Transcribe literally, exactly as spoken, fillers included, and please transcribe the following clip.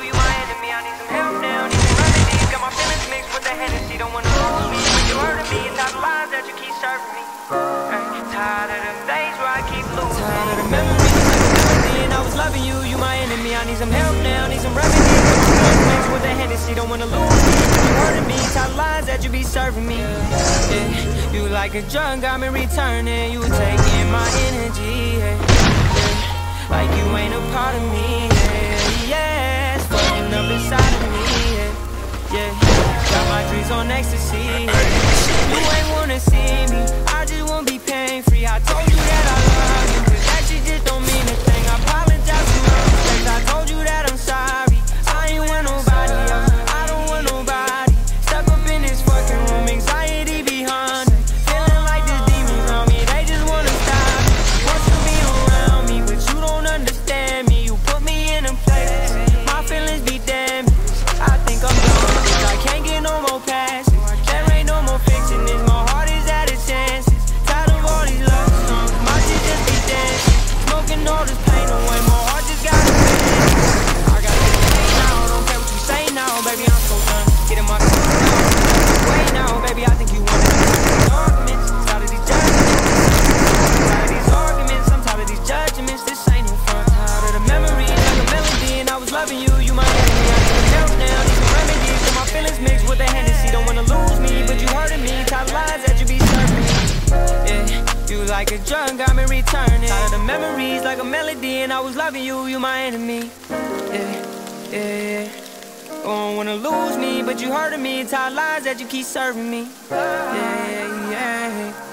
you my enemy. I need some help now, need some remedies. Got my feelings mixed with the Hennessy. Don't wanna lose me, but you hurting me. It's not the lies that you keep serving me. Ay, tired of them days where I keep losing. Tired of the memories, like a melody, and I was loving you, you my enemy. I need some help now, need some remedies. Got my feelings mixed with the Hennessy. Don't wanna lose me, but you hurting me. Tired of lies that you be serving me. Yeah, you like a drug, got me returning. You taking my energy. Yeah, yeah, like you ain't a part of me. Yeah, yeah, it's fucking up inside of me. Yeah, yeah, got my dreams on ecstasy. Yeah. You ain't wanna see me, I just wanna be pain free. I told you that I love you, but that shit just don't mean a thing. I apologize for my mistakes, I told you that I'm sorry. I ain't want nobody else, I don't want nobody. Stuck up in this fucking room, anxiety behind me. Feeling like the demons on me, they just wanna stop me. Want you to be around me, but you don't understand me. You put me in a place, my feelings be damaged. I think I'm done, I can't get no more passes. There ain't no more fiction, this my heart is at its chances. Tired of all these love songs, my shit just be dancing. Smoking all this pain away, my heart just got a pain. I got this pain now, don't care what you say now, baby, I'm so done. Get in my car now, wait now, baby, I think you want it. Arguments, tired of these judgments. Tired of these arguments, I'm tired of these judgments. This ain't no fun. Tired of the memories, like a melody, and I was loving you, you my enemy. I need some help now, need some remedies. Got my feelings mixed with the Hennessy. Don't wanna lose me, but you hurting me. Tired of lies that you be serving me. Yeah, you like a drug, got me returning. Tired of the memories, like a melody, and I was loving you, you my enemy. Yeah, yeah, yeah. Don't wanna lose me, but you hurting me. Tired of lies that you keep serving me. Yeah, yeah, yeah.